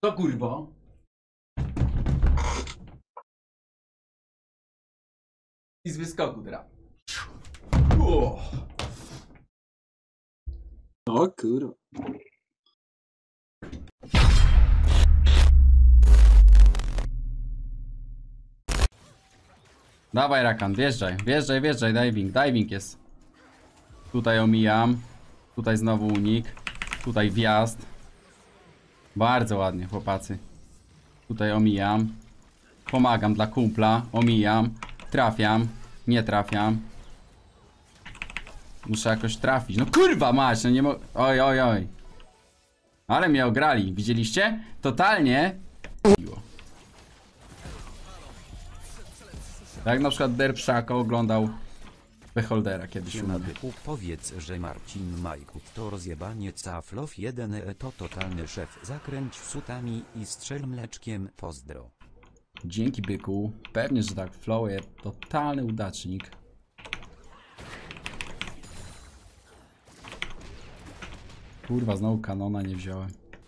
To kurwa. I z wyskoku teraz. O kurwa. Dawaj Rakan, wjeżdżaj, wjeżdżaj, wjeżdżaj, diving jest. Tutaj omijam, tutaj znowu unik, tutaj wjazd. Bardzo ładnie chłopacy. Tutaj omijam, pomagam dla kumpla, omijam, trafiam, nie trafiam. Muszę jakoś trafić, no kurwa mać, no nie mo... Oj, oj, oj. Ale mnie ograli, widzieliście? Totalnie. Jak na przykład Derpszako oglądał Beholdera kiedyś u mnie. Powiedz, że Marcin Majkut to rozjebanie Caflow 1 to totalny szef. Zakręć sutami i strzel mleczkiem. Pozdro. Dzięki byku. Pewnie, że tak. Flower totalny udacznik. Kurwa, znowu kanona nie wziąłem.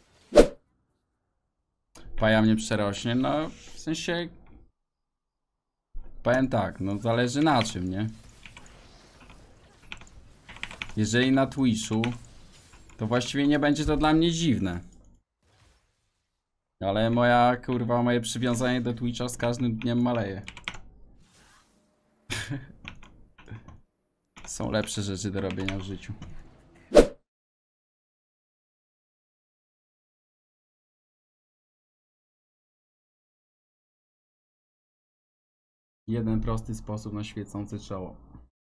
Paja mnie przerośnie, no w sensie... Powiem tak, no zależy na czym, nie? Jeżeli na Twitchu, to właściwie nie będzie to dla mnie dziwne. Ale moje przywiązanie do Twitcha z każdym dniem maleje. Są lepsze rzeczy do robienia w życiu. Jeden prosty sposób na świecące czoło.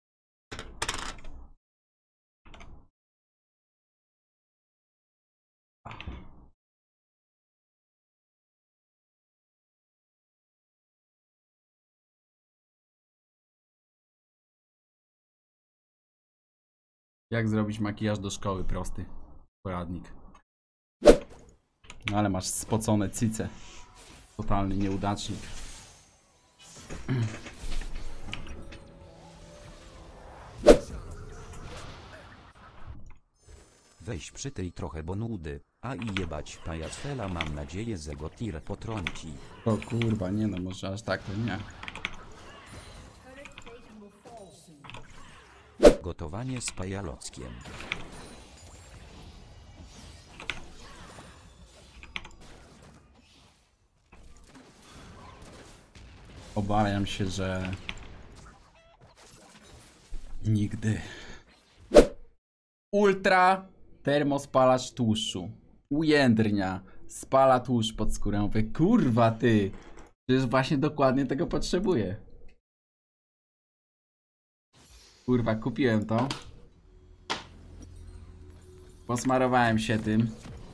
Jak zrobić makijaż do szkoły? Prosty poradnik. No ale masz spocone cyce. Totalny nieudacznik. Weź przy tej trochę bo nudy, a i jebać pajacfela, mam nadzieję, że go tir potrąci. O kurwa, nie no, może aż tak to nie. Gotowanie z pajalockiem. Obawiam się, że... Nigdy. Ultra termospalacz tłuszczu. Ujędrnia. Spala tłuszcz pod skórę. Mówię, kurwa ty. Przecież właśnie dokładnie tego potrzebuję. Kurwa, kupiłem to. Posmarowałem się tym.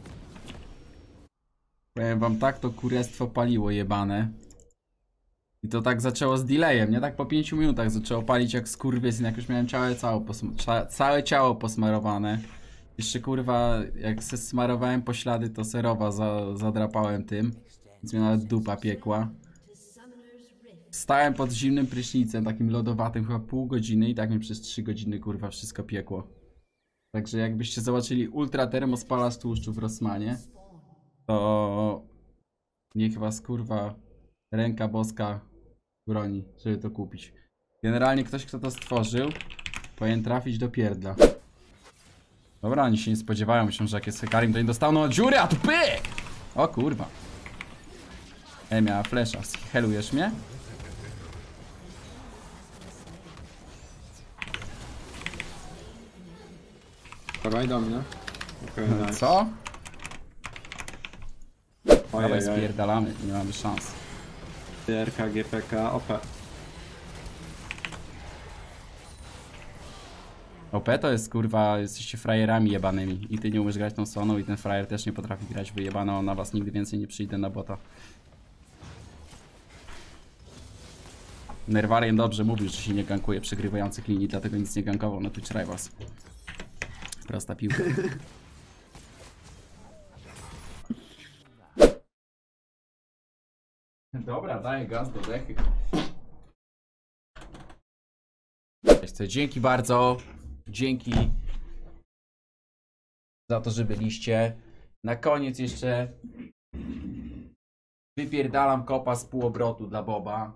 Powiem wam tak, to kurestwo paliło jebane. I to tak zaczęło z delayem, nie? Tak po 5 minutach zaczęło palić jak skurwysyn, jak już miałem całe ciało posmarowane. Jeszcze kurwa, jak se smarowałem poślady, to serowa zadrapałem tym. Więc mnie nawet dupa piekła. Stałem pod zimnym prysznicem, takim lodowatym, chyba pół godziny i tak mi przez 3 godziny kurwa wszystko piekło. Także jakbyście zobaczyli ultra termospalacz tłuszczu w Rossmanie, to niech was kurwa ręka boska broni, żeby to kupić. Generalnie ktoś, kto to stworzył, powinien trafić do pierdla. Dobra, oni się nie spodziewają, myślą, że jak jest Hekarim, to nie dostaną dziury, a tu pyk! O kurwa. Miała flesza, helujesz mnie? Dawaj do mnie. Okej, nice. Co? Dawaj, Ojej, spierdalamy, nie mamy szans. DRK, GPK, OP. OP to jest kurwa, jesteście frajerami jebanymi i ty nie umiesz grać tą stroną i ten frajer też nie potrafi grać wyjebano, on na was nigdy więcej nie przyjdę na bota. Nerwarien dobrze mówił, że się nie gankuje przegrywających linii, dlatego nic nie gankował na Twitch Rivals. Prosta piłka. Dobra, daję gaz do dechy. Dzięki bardzo. Dzięki za to, że byliście. Na koniec jeszcze Wypierdalam kopa z półobrotu dla Boba.